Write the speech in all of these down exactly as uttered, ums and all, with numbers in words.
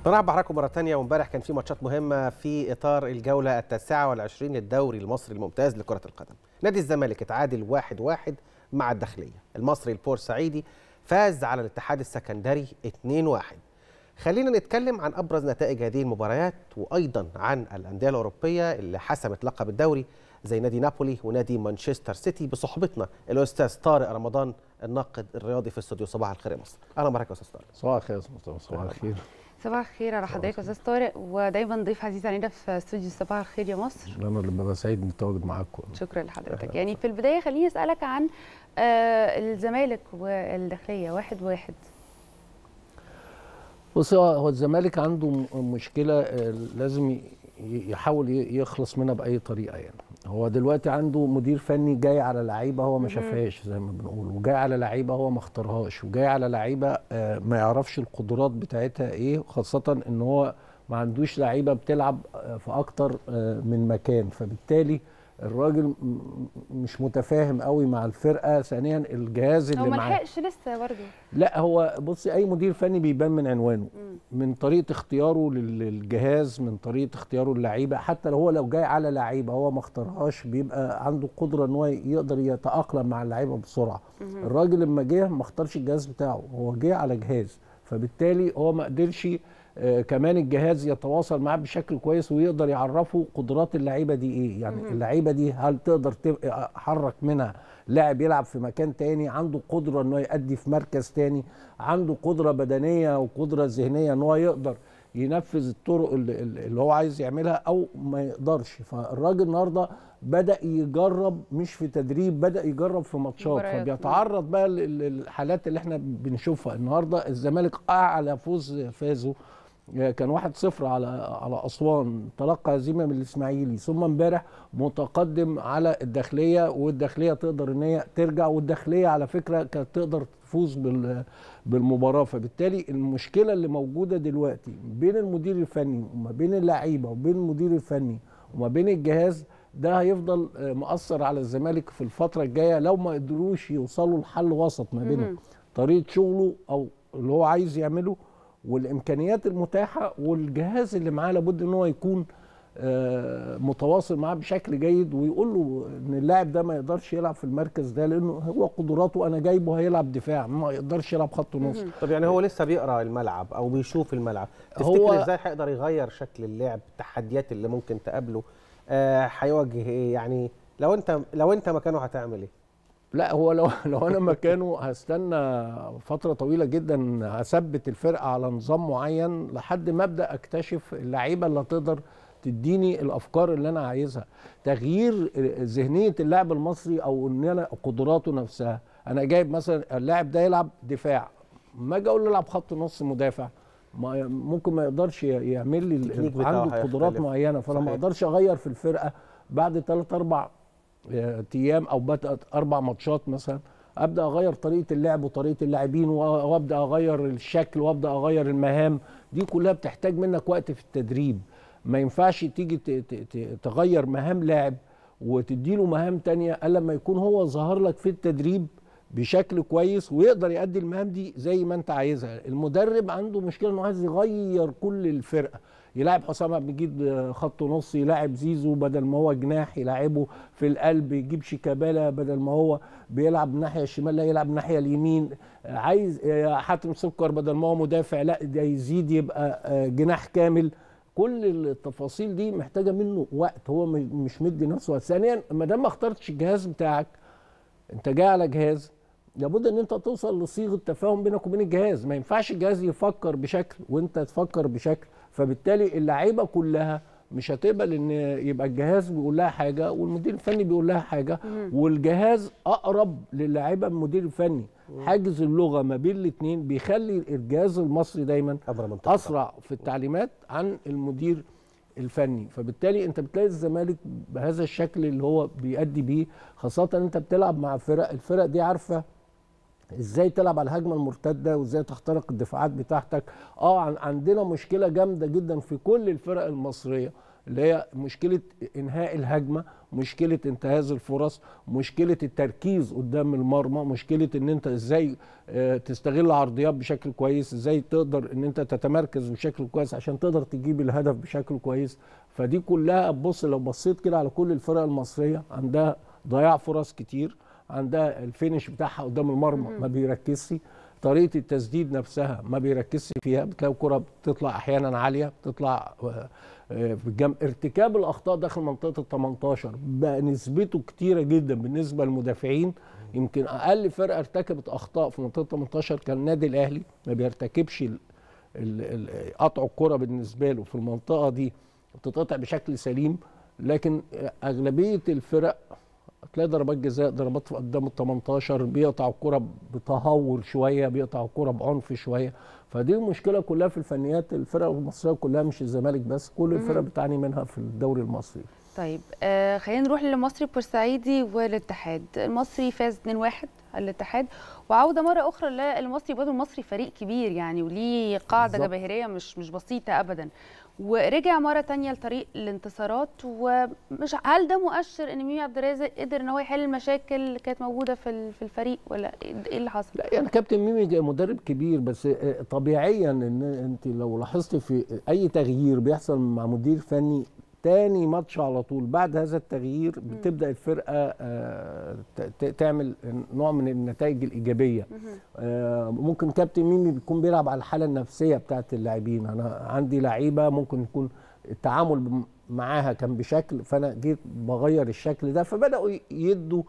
برحب بحضراتكم مرة تانية. وامبارح كان في ماتشات مهمة في إطار الجولة التاسعة والعشرين للدوري المصري الممتاز لكرة القدم. نادي الزمالك اتعادل واحد واحد مع الداخلية. المصري البورسعيدي فاز على الاتحاد السكندري اتنين واحد. خلينا نتكلم عن أبرز نتائج هذه المباريات وأيضا عن الأندية الأوروبية اللي حسمت لقب الدوري زي نادي نابولي ونادي مانشستر سيتي بصحبتنا الأستاذ طارق رمضان الناقد الرياضي في استوديو صباح الخير يا مصر. أهلا بحضرتك يا أستاذ طارق. صباح الخير يا مصطفى. صباح الخير. صباح الخير على حضرتك يا استاذ طارق، ودايما ضيف عزيز علينا في استوديو صباح الخير يا مصر. انا اللي ببقى سعيد اني اتواجد معاكم. شكرا لحضرتك. يعني في البدايه خليني اسالك عن آه الزمالك والداخليه واحد واحد. بص، هو الزمالك عنده مشكله لازم يحاول يخلص منها باي طريقه. يعني هو دلوقتي عنده مدير فني جاي على لعيبه هو ما شافهاش زي ما بنقول، وجاي على لعيبه هو ما اختارهاش، وجاي على لعيبه ما يعرفش القدرات بتاعتها ايه، خاصه ان هو ما عندوش لعيبه بتلعب في اكتر من مكان. فبالتالي الراجل مش متفاهم قوي مع الفرقه. ثانيا الجهاز اللي معاه هو ما لحقش لسه برضه. لا، هو بصي، اي مدير فني بيبان من عنوانه، من طريقه اختياره للجهاز، من طريقه اختياره اللعيبه. حتى لو هو لو جاي على لعيبه هو ما اختارهاش بيبقى عنده قدره ان هو يقدر يتاقلم مع اللعيبه بسرعه. الراجل لما جه ما اختارش الجهاز بتاعه، هو جه على جهاز، فبالتالي هو ما قدرش آه كمان الجهاز يتواصل معاه بشكل كويس ويقدر يعرفه قدرات اللعيبه دي ايه. يعني اللعيبه دي هل تقدر تحرك منها لاعب يلعب في مكان تاني، عنده قدره انه يأدي في مركز تاني، عنده قدره بدنيه وقدره ذهنيه ان هو يقدر ينفذ الطرق اللي, اللي هو عايز يعملها او ما يقدرش. فالراجل النهارده بدأ يجرب، مش في تدريب، بدأ يجرب في ماتشات، فبيتعرض بقى للحالات اللي احنا بنشوفها. النهارده الزمالك اعلى فوز فازه كان واحد صفر على على اسوان، تلقى هزيمه من الاسماعيلي، ثم امبارح متقدم على الداخليه، والداخليه تقدر ان هي ترجع، والداخليه على فكره كانت تقدر تفوز بالمباراه. فبالتالي المشكله اللي موجوده دلوقتي بين المدير الفني وما بين اللعيبه وبين المدير الفني وما بين الجهاز، ده هيفضل مؤثر على الزمالك في الفتره الجايه لو ما قدروش يوصلوا لحل وسط ما بين طريقه شغله او اللي هو عايز يعمله والامكانيات المتاحه، والجهاز اللي معاه لابد ان هو يكون متواصل معاه بشكل جيد، ويقول له ان اللاعب ده ما يقدرش يلعب في المركز ده لانه هو قدراته انا جايبه هيلعب دفاع، ما يقدرش يلعب خط نص. طب يعني هو لسه بيقرا الملعب او بيشوف الملعب، تفتكر ازاي هيقدر يغير شكل اللعب، التحديات اللي ممكن تقابله، هيواجه آه ايه؟ يعني لو انت لو انت مكانه هتعمل ايه؟ لا، هو لو لو انا مكانه هستنى فتره طويله جدا، هثبت الفرقه على نظام معين لحد ما ابدا اكتشف اللعيبه اللي هتقدر تديني الافكار اللي انا عايزها. تغيير ذهنيه اللاعب المصري او ان انا قدراته نفسها. انا جايب مثلا اللاعب ده يلعب دفاع، ما اجي اقول له العب خط نص مدافع، ما ممكن ما يقدرش يعمل لي، عنده قدرات معينه، فانا ما اقدرش اغير في الفرقه بعد ثلاث اربع ايام او بدات اربع ماتشات مثلا ابدا اغير طريقه اللعب وطريقه اللاعبين وابدا اغير الشكل وابدا اغير المهام. دي كلها بتحتاج منك وقت في التدريب. ما ينفعش تيجي تغير مهام لاعب وتديله مهام تانية الا لما يكون هو ظهر لك في التدريب بشكل كويس ويقدر يؤدي المهام دي زي ما انت عايزها. المدرب عنده مشكله انه عايز يغير كل الفرقه، يلاعب حسام عبد المجيد خط نص، يلاعب زيزو بدل ما هو جناح يلاعبه في القلب، يجيب شيكابالا بدل ما هو بيلعب الناحيه الشمال لا يلعب الناحيه اليمين، عايز حاتم سكر بدل ما هو مدافع لا ده يزيد يبقى جناح كامل. كل التفاصيل دي محتاجه منه وقت، هو مش مدي نفسه وقت. ثانيا ما دام ما اخترتش الجهاز بتاعك، انت جاي على جهاز، لابد ان انت توصل لصيغه تفاهم بينك وبين الجهاز. ما ينفعش الجهاز يفكر بشكل وانت تفكر بشكل، فبالتالي اللعيبه كلها مش هتقبل ان يبقى الجهاز بيقول لها حاجه والمدير الفني بيقول لها حاجه، والجهاز اقرب للاعيبه من المدير الفني. حاجز اللغه ما بين الاثنين بيخلي الجهاز المصري دايما اسرع في التعليمات عن المدير الفني. فبالتالي انت بتلاقي الزمالك بهذا الشكل اللي هو بيأدي بيه، خاصه انت بتلعب مع فرق، الفرق دي عارفه ازاي تلعب على الهجمه المرتده وازاي تخترق الدفاعات بتاعتك. اه عندنا مشكله جامده جدا في كل الفرق المصريه اللي هي مشكله انهاء الهجمه، مشكله انتهاز الفرص، مشكله التركيز قدام المرمى، مشكله ان انت ازاي تستغل عرضيات بشكل كويس، ازاي تقدر ان انت تتمركز بشكل كويس عشان تقدر تجيب الهدف بشكل كويس. فدي كلها بص لو بصيت كده على كل الفرق المصريه عندها ضياع فرص كتير، عندها الفينش بتاعها قدام المرمى ما بيركزش، طريقه التسديد نفسها ما بيركزش فيها، بتلاقي الكره بتطلع احيانا عاليه، بتطلع بالجنب. ارتكاب الاخطاء داخل منطقه ال تمنتاشر بقى نسبته كتيره جدا بالنسبه للمدافعين. يمكن اقل فرقه ارتكبت اخطاء في منطقه تمنتاشر كان النادي الاهلي، ما بيرتكبش قطع الكره بالنسبه له في المنطقه دي بتتقطع بشكل سليم. لكن اغلبيه الفرق تلاقي ضربات جزاء، ضربات قدام ال تمنتاشر، بيقطع الكره بتهور شويه، بيقطع الكره بعنف شويه. فدي المشكله كلها في الفنيات الفرق المصريه كلها، مش الزمالك بس، كل الفرق بتعاني منها في الدوري المصري. طيب آه خلينا نروح للمصري بورسعيدي والاتحاد. المصري فاز اتنين واحد على الاتحاد، وعوده مره اخرى للمصري. برضه المصري فريق كبير يعني وليه قاعده جماهيريه مش مش بسيطه ابدا، ورجع مره ثانيه لطريق الانتصارات. ومش هل ده مؤشر ان ميمي عبد الرازق قدر ان هو يحل المشاكل اللي كانت موجوده في في الفريق، ولا ايه اللي حصل؟ لا يعني كابتن ميمي مدرب كبير، بس طبيعيا ان انت لو لاحظت في اي تغيير بيحصل مع مدير فني تاني ماتش على طول بعد هذا التغيير بتبدا الفرقه تعمل نوع من النتائج الايجابيه. ممكن كابتن ميمي بيكون بيلعب على الحاله النفسيه بتاعت اللاعبين. انا عندي لعيبه ممكن يكون التعامل معاها كان بشكل، فانا جيت بغير الشكل ده فبداوا يدوا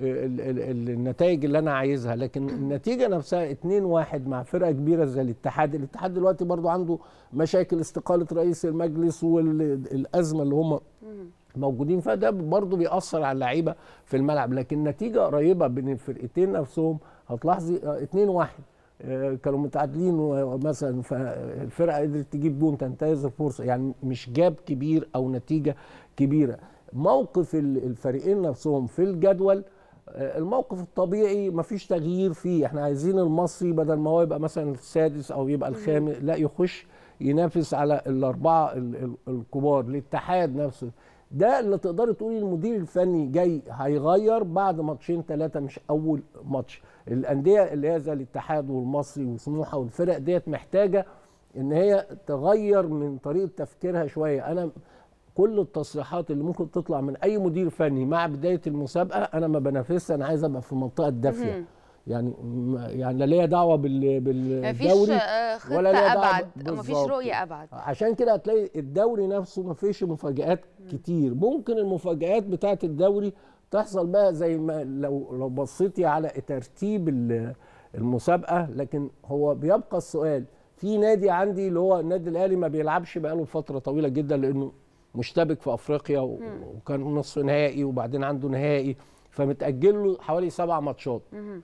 النتائج اللي انا عايزها. لكن النتيجه نفسها اتنين واحد مع فرقه كبيره زي الاتحاد. الاتحاد دلوقتي برضو عنده مشاكل، استقاله رئيس المجلس والازمه اللي هم موجودين فيها، ده برضو بيأثر على اللعيبه في الملعب. لكن نتيجه قريبه بين الفرقتين نفسهم. هتلاحظي اتنين واحد كانوا متعادلين مثلا، فالفرقه قدرت تجيب جون تنتهز الفرصه، يعني مش جاب كبير او نتيجه كبيره. موقف الفريقين نفسهم في الجدول، الموقف الطبيعي مفيش تغيير فيه. احنا عايزين المصري بدل ما هو يبقى مثلا السادس او يبقى الخامس، لا يخش ينافس على الاربعه الكبار. الاتحاد نفسه ده اللي تقدري تقولي المدير الفني جاي هيغير بعد ماتشين ثلاثه مش اول ماتش. الانديه اللي هي زي الاتحاد والمصري وسموحه والفرق ديت محتاجه ان هي تغير من طريقه تفكيرها شويه. انا كل التصريحات اللي ممكن تطلع من اي مدير فني مع بدايه المسابقه انا ما بنافسش، انا عايز ابقى في المنطقه الدافيه. يعني يعني لا ليا دعوه بال بالدوري ولا ليا دعوه، مفيش رؤيه ابعد. عشان كده هتلاقي الدوري نفسه مفيش مفاجآت كتير. ممكن المفاجآت بتاعه الدوري تحصل بقى زي ما لو لو بصيتي على ترتيب المسابقه. لكن هو بيبقى السؤال، في نادي عندي اللي هو النادي الاهلي ما بيلعبش بقاله فتره طويله جدا لانه مشتبك في افريقيا وكان نصف نهائي وبعدين عنده نهائي، فمتأجل له حوالي سبع ماتشات.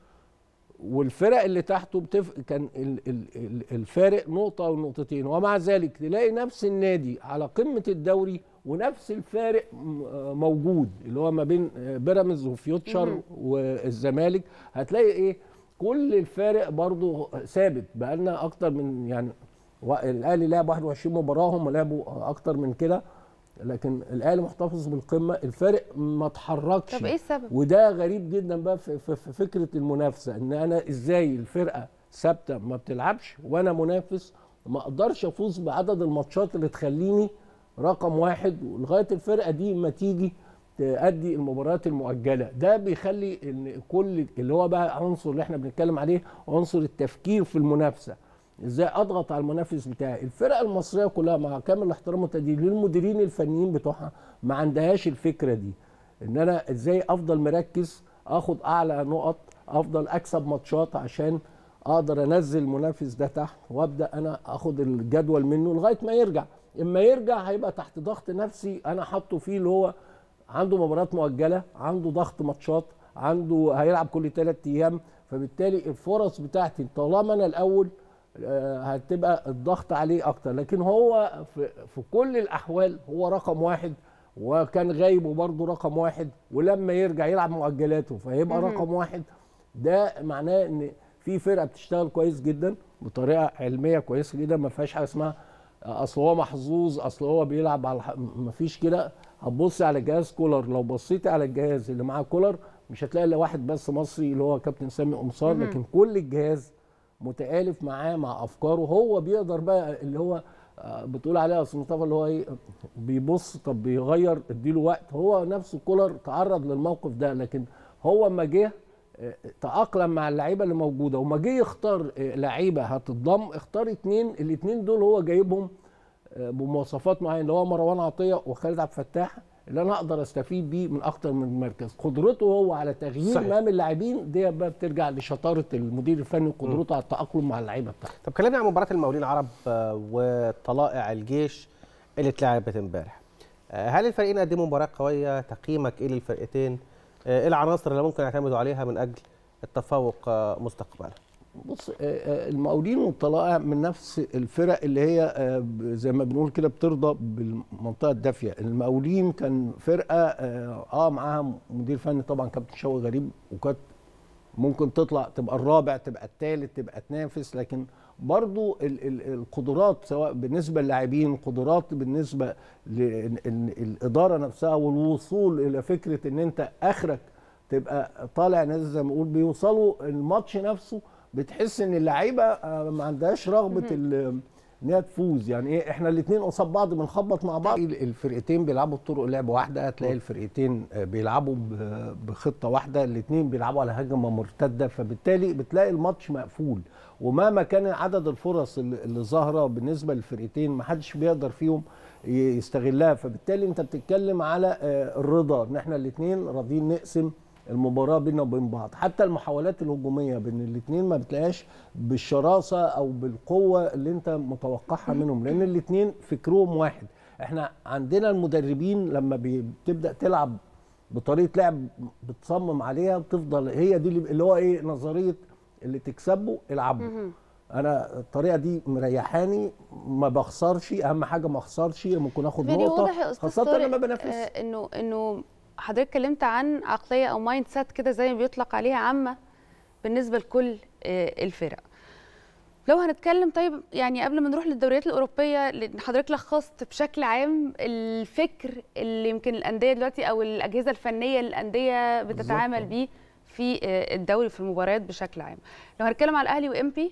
والفرق اللي تحته بتف... كان ال... ال... الفارق نقطه او نقطتين، ومع ذلك تلاقي نفس النادي على قمه الدوري ونفس الفارق موجود اللي هو ما بين بيراميدز وفيوتشر والزمالك. هتلاقي ايه؟ كل الفارق برضو ثابت. بقى لنا اكتر من يعني الاهلي لعب واحد وعشرين مباراه، هم لعبوا اكتر من كده، لكن الاهلي محتفظ بالقمه. الفارق ما اتحركش. طب ايه السبب؟ وده غريب جدا بقى في, في, في فكره المنافسه، ان انا ازاي الفرقه ثابته ما بتلعبش وانا منافس ما اقدرش افوز بعدد الماتشات اللي تخليني رقم واحد، ولغايه الفرقه دي ما تيجي تأدي المباريات المؤجله. ده بيخلي ان كل اللي هو بقى عنصر اللي احنا بنتكلم عليه، عنصر التفكير في المنافسه، ازاي اضغط على المنافس بتاعي. الفرقه المصريه كلها مع كامل الاحترام والتقدير للمديرين الفنيين بتوعها ما عندهاش الفكره دي، ان انا ازاي افضل مركز اخد اعلى نقط، افضل اكسب ماتشات عشان اقدر انزل المنافس ده تحت وابدا انا اخد الجدول منه لغايه ما يرجع. اما يرجع هيبقى تحت ضغط نفسي انا حاطه فيه، اللي هو عنده مباريات مؤجله، عنده ضغط ماتشات، عنده هيلعب كل ثلاث ايام، فبالتالي الفرص بتاعتي طالما انا الاول هتبقى الضغط عليه اكتر. لكن هو في, في كل الاحوال هو رقم واحد، وكان غايب وبرضه رقم واحد، ولما يرجع يلعب مؤجلاته فهيبقى رقم واحد. ده معناه ان في فرقه بتشتغل كويس جدا بطريقه علميه كويسه جدا، ما فيهاش حاجه اسمها اصل هو محظوظ، اصل هو بيلعب على الح... مفيش كده. هتبص على جهاز كولر، لو بصيتي على الجهاز اللي معاه كولر مش هتلاقي الا واحد بس مصري اللي هو كابتن سامي قمصان، لكن كل الجهاز متآلف معاه مع افكاره. هو بيقدر بقى اللي هو بتقول عليه اصل مصطفى اللي هو ايه، بيبص طب بيغير اديله وقت. هو نفسه كولر تعرض للموقف ده، لكن هو اما جه تأقلم مع اللعيبه اللي موجوده، وما جه يختار لعيبه هتتضم اختار اتنين، الاتنين دول هو جايبهم بمواصفات معينه اللي هو مروان عطيه وخالد عبد الفتاح، اللي انا اقدر استفيد بيه من اكتر من مركز. قدرته هو على تغيير امام اللاعبين دي بقى بترجع لشطاره المدير الفني وقدرته على التأقلم مع اللعيبه بتاعته. طب كلمني عن مباراه المقاولين العرب وطلائع الجيش اللي اتلعبت امبارح. هل الفريقين قدموا مباراه قويه؟ تقييمك ايه للفرقتين؟ ايه العناصر اللي ممكن يعتمدوا عليها من اجل التفوق مستقبلا؟ بص، المقاولين والطلائع من نفس الفرق اللي هي زي ما بنقول كده بترضى بالمنطقه الدافيه. المقاولين كان فرقه اه معاها مدير فني طبعا كابتن شوقي غريب، وكانت ممكن تطلع تبقى الرابع تبقى الثالث تبقى تنافس، لكن برضو ال ال القدرات سواء بالنسبه للاعبين، قدرات بالنسبه للاداره نفسها، والوصول الى فكره ان انت اخرك تبقى طالع نازل زي ما بنقول، بيوصلوا الماتش نفسه بتحس ان اللعيبه ما عندهاش رغبه ان هي تفوز. يعني ايه، احنا الاثنين قصاد بعض بنخبط مع بعض، الفرقتين بيلعبوا بطرق لعب واحده، هتلاقي الفرقتين بيلعبوا بخطه واحده، الاثنين بيلعبوا على هجمه مرتده، فبالتالي بتلاقي الماتش مقفول. ومهما كان عدد الفرص اللي ظاهره بالنسبه للفرقتين ما حدش بيقدر فيهم يستغلها، فبالتالي انت بتتكلم على الرضا ان احنا الاثنين راضيين نقسم المباراه بيننا وبين بعض. حتى المحاولات الهجوميه بين الاثنين ما بتلاقيش بالشراسه او بالقوه اللي انت متوقعها منهم، لان الاثنين فكرهم واحد. احنا عندنا المدربين لما بتبدا تلعب بطريقه لعب بتصمم عليها بتفضل هي دي اللي هو ايه، نظريه اللي تكسبه العبه. انا الطريقه دي مريحاني، ما بخسرش، اهم حاجه ما اخسرش، ممكن اخد نقطه خاصه لما بنافس. آه انه انه حضرتك اتكلمت عن عقليه او مايند سيت كده زي ما بيطلق عليها عامه بالنسبه لكل الفرق. لو هنتكلم طيب يعني قبل ما نروح للدوريات الاوروبيه، لان حضرتك لخصت بشكل عام الفكر اللي يمكن الانديه دلوقتي او الاجهزه الفنيه للانديه بتتعامل بيه في الدوري في المباريات بشكل عام. لو هنتكلم على الاهلي وامبي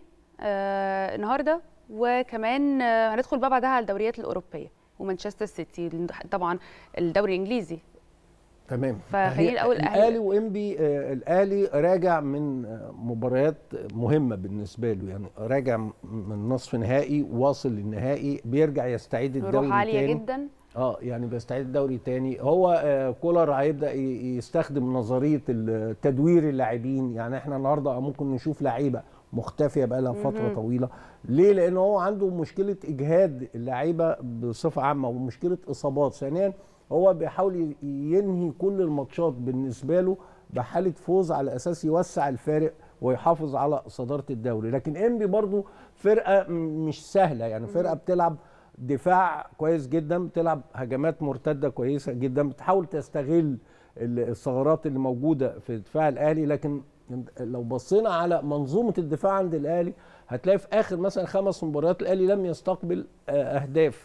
آه النهارده، وكمان آه هندخل بقى بعدها على الدوريات الاوروبيه ومانشستر سيتي طبعا الدوري الانجليزي. تمام. فخلينا الاول الاهلي وانبي. آه الاهلي راجع من آه مباريات مهمه بالنسبه له، يعني راجع من نصف نهائي واصل للنهائي، بيرجع يستعيد الدوري روح عاليه تاني. جدا. اه يعني بيستعيد الدوري تاني. هو آه كولر هيبدا يستخدم نظريه تدوير اللاعبين. يعني احنا النهارده ممكن نشوف لعيبه مختفيه بقى لها فتره طويله. ليه؟ لان هو عنده مشكله اجهاد اللعيبه بصفه عامه ومشكله اصابات. ثانيا هو بيحاول ينهي كل الماتشات بالنسبه له بحاله فوز على اساس يوسع الفارق ويحافظ على صداره الدوري. لكن انبي برضو فرقه مش سهله، يعني فرقه بتلعب دفاع كويس جدا، بتلعب هجمات مرتده كويسه جدا، بتحاول تستغل الثغرات اللي موجوده في دفاع الاهلي. لكن لو بصينا على منظومه الدفاع عند الاهلي هتلاقي في اخر مثلا خمس مباريات الاهلي لم يستقبل اهداف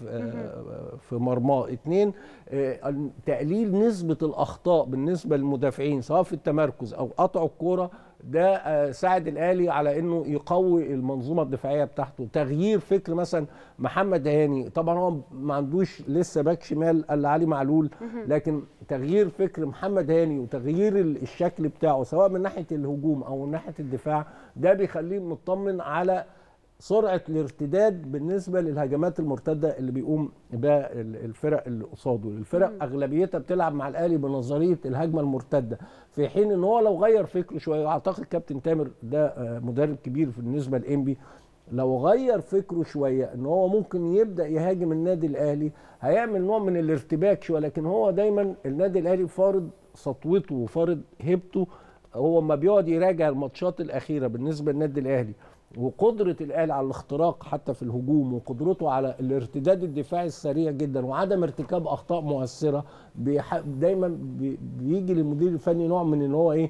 في مرماه. اثنين، تقليل نسبه الاخطاء بالنسبه للمدافعين سواء في التمركز او قطع الكوره، ده ساعد الاهلي على انه يقوي المنظومه الدفاعيه بتاعته. تغيير فكر مثلا محمد هاني، طبعا هو ما عندوش لسه باك شمال الا علي معلول، لكن تغيير فكر محمد هاني وتغيير الشكل بتاعه سواء من ناحيه الهجوم او من ناحيه الدفاع، ده بيخليه مطمن على سرعه الارتداد بالنسبه للهجمات المرتده اللي بيقوم بها الفرق اللي قصاده. الفرق اغلبيتها بتلعب مع الاهلي بنظريه الهجمه المرتده، في حين ان هو لو غير فكره شويه، اعتقد كابتن تامر ده مدرب كبير بالنسبه لانبي، لو غير فكره شويه ان هو ممكن يبدا يهاجم النادي الاهلي هيعمل نوع من الارتباك شويه. لكن هو دايما النادي الاهلي فارض سطوته وفارض هيبته، هو ما بيقعد يراجع الماتشات الاخيره بالنسبه للنادي الاهلي وقدره الاهلي على الاختراق حتى في الهجوم وقدرته على الارتداد الدفاعي السريع جدا وعدم ارتكاب اخطاء مؤثره، دايما بيجي للمدير الفني نوع من ان هو ايه،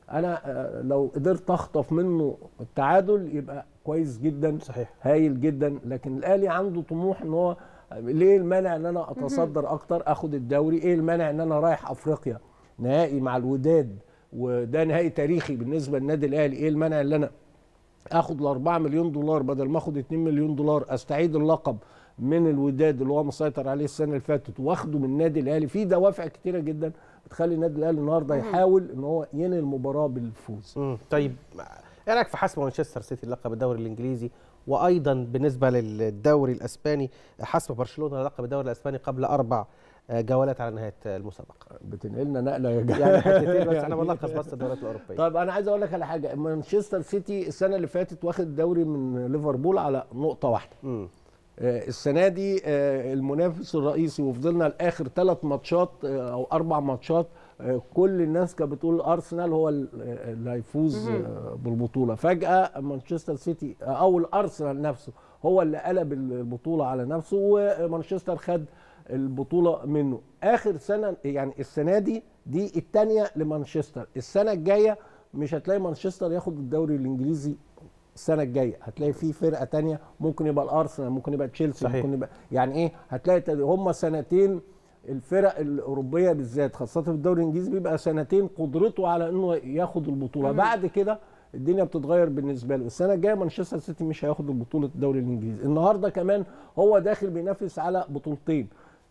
انا لو قدرت اخطف منه التعادل يبقى كويس جدا، صحيح، هايل جدا. لكن الاهلي عنده طموح ان هو ليه المانع ان انا اتصدر اكتر، اخد الدوري؟ ايه المانع ان انا رايح افريقيا نهائي مع الوداد وده نهائي تاريخي بالنسبه للنادي الاهلي؟ ايه المانع ان انا اخد الأربعة مليون دولار بدل ما اخد اتنين مليون دولار، استعيد اللقب من الوداد اللي هو مسيطر عليه السنه اللي فاتت واخده من النادي الاهلي؟ في دوافع كتيره جدا بتخلي النادي الاهلي النهارده يحاول ان هو ينهي المباراه بالفوز. مم. طيب ايه رايك في حسم مانشستر سيتي لقب الدوري الانجليزي، وايضا بالنسبه للدوري الاسباني حسم برشلونه لقب الدوري الاسباني قبل اربع جولات على نهايه المسابقه؟ بتنقلنا نقله يا جماعه يعني حتتين بس، انا بلخص بس الدوريات الاوروبيه. طيب انا عايز اقول لك على حاجه، مانشستر سيتي السنه اللي فاتت واخد الدوري من ليفربول على نقطه واحده. امم آه السنه دي آه المنافس الرئيسي، وفضلنا لاخر ثلاث ماتشات آه او اربع ماتشات آه كل الناس كانت بتقول ارسنال هو اللي هيفوز آه بالبطوله. فجاه مانشستر سيتي آه او الارسنال نفسه هو اللي قلب البطوله على نفسه، ومانشستر خد البطوله منه. اخر سنه يعني السنه دي دي الثانيه لمانشستر، السنه الجايه مش هتلاقي مانشستر ياخد الدوري الانجليزي السنه الجايه، هتلاقي في فرقه ثانيه، ممكن يبقى الارسنال، ممكن يبقى تشيلسي، ممكن يبقى يعني ايه، هتلاقي هم سنتين. الفرق الاوروبيه بالذات خاصه في الدوري الانجليزي بيبقى سنتين قدرته على انه ياخد البطوله، بعد كده الدنيا بتتغير بالنسبه له. السنه الجايه مانشستر سيتي مش هياخد بطوله الدوري الانجليزي. النهارده كمان هو داخل بينافس على بطولتين،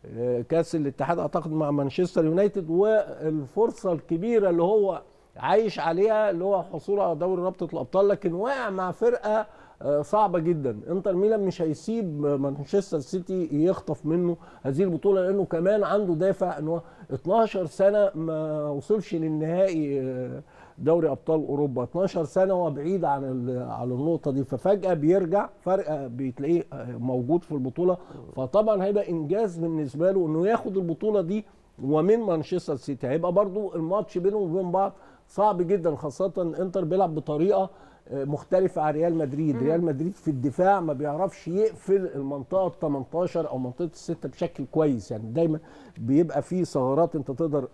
كاس الاتحاد اعتقد مع مانشستر يونايتد، والفرصه الكبيره اللي هو عايش عليها اللي هو حصوله على دوري رابطه الابطال، لكن واقع مع فرقه صعبه جدا. انتر ميلان مش هيسيب مانشستر سيتي يخطف منه هذه البطوله، لانه كمان عنده دافع ان هو اتناشر سنه ما وصلش للنهائي دوري ابطال اوروبا، اتناشر سنه هو بعيد عن عن النقطه دي، ففجاه بيرجع فرق بتلاقيه موجود في البطوله. فطبعا هيبقى انجاز بالنسبه له انه ياخد البطوله دي ومن مانشستر سيتي. هيبقى برضو الماتش بينهم وبين بعض صعب جدا، خاصه انتر بيلعب بطريقه مختلفه عن ريال مدريد. ريال مدريد في الدفاع ما بيعرفش يقفل المنطقه تمنتاشر او منطقه الستة بشكل كويس، يعني دايما بيبقى فيه ثغرات انت تقدر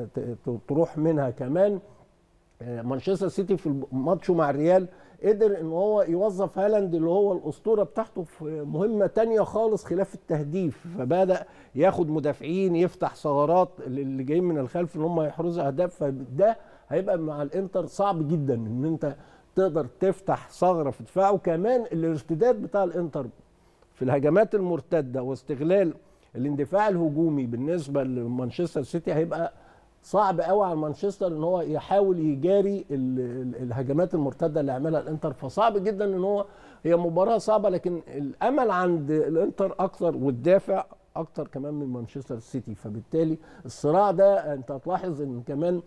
تروح منها. كمان مانشستر سيتي في ماتشه مع الريال قدر ان هو يوظف هالاند اللي هو الاسطوره بتاعته في مهمه تانية خالص خلاف التهديف، فبدا ياخد مدافعين يفتح ثغرات اللي جايين من الخلف ان هم يحرزوا اهداف. فده هيبقى مع الانتر صعب جدا ان انت تقدر تفتح ثغره في دفاعه. كمان الارتداد بتاع الانتر في الهجمات المرتده واستغلال الاندفاع الهجومي بالنسبه لمانشستر سيتي هيبقى صعب قوي على مانشستر ان هو يحاول يجاري الهجمات المرتده اللي عملها الانتر. فصعب جدا ان هو، هي مباراه صعبه، لكن الامل عند الانتر اكتر والدافع اكتر كمان من مانشستر سيتي. فبالتالي الصراع ده انت هتلاحظ ان كمان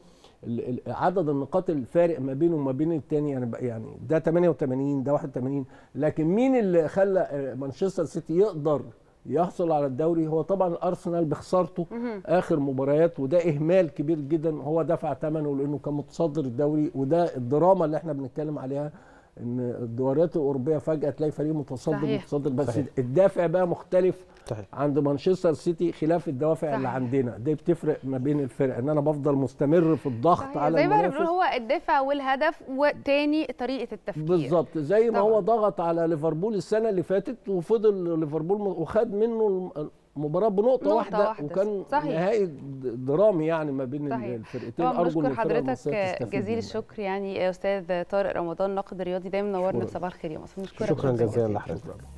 عدد النقاط الفارق ما بينه وما بين الثاني يعني يعني ده تمانية وتمانين ده واحد وتمانين، لكن مين اللي خلى مانشستر سيتي يقدر يحصل على الدوري؟ هو طبعا الارسنال بخسارته اخر مباريات، وده اهمال كبير جدا هو دفع ثمنه لانه كان متصدر الدوري. وده الدراما اللي احنا بنتكلم عليها، ان الدوريات الاوروبيه فجاه تلاقي فريق متصدر صحيح. متصدر بس صحيح. الدافع بقى مختلف صحيح. عند مانشستر سيتي خلاف الدوافع صحيح. اللي عندنا، دي بتفرق ما بين الفرق، ان انا بفضل مستمر في الضغط صحيح. على زي ما المنافس، بنقول هو الدافع والهدف وتاني طريقه التفكير بالظبط. زي ما طبعا. هو ضغط على ليفربول السنه اللي فاتت وفضل ليفربول وخد منه المباراه بنقطه واحده, واحدة وكان صحيح. نهائي درامي يعني ما بين صحيح. الفرقتين. ارجو ان حضرتك جزيل الشكر يعني استاذ طارق رمضان، ناقد رياضي دايما منورنا في صباح الخير يا مصر. شكرا جزيلا لحضرتك.